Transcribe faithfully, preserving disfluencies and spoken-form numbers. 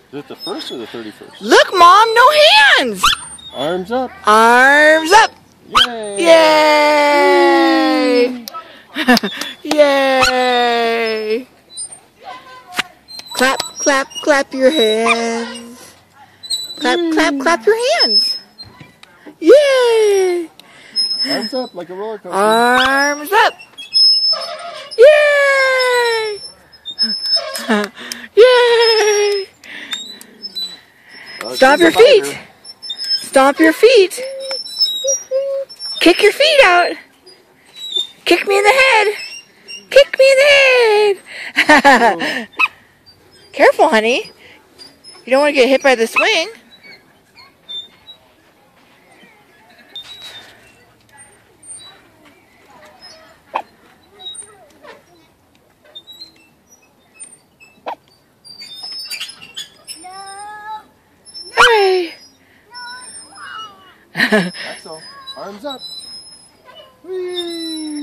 Is it the first or the thirty-first? Look, Mom, no hands. Arms up. Arms up. Yay! Yay! Yay! Clap, clap, clap your hands. Clap, clap, clap your hands. Yay! Arms up like a roller coaster. Arms up. Yay! Yay! Oh, Stomp your feet. Stomp your feet. Kick your feet out. Kick me in the head. Kick me in the head. Careful, honey. You don't want to get hit by the swing. Hey. Axel, arms up. Whee!